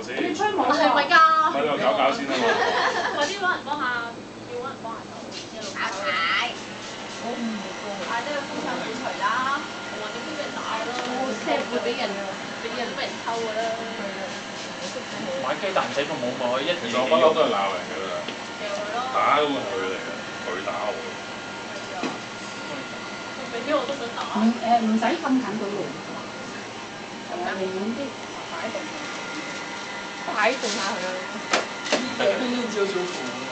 我先。 你吹冇啊？ 係咪㗎？ 咪呢度搞搞先啊嘛。 快啲揾人幫下，要揾人幫下手，一路阿牌， 我唔會幫。 阿都要封上免除啦。 我話你都俾人打啦，車會俾人偷㗎啦。 買雞蛋仔都冇買，一其實我不嬲都係鬧人㗎啦， 掉佢咯。 打都係佢嚟嘅，佢打我。 俾啲我都想打。 唔使咁近佢嚟，離遠啲擺動下佢。 邊啲招少負？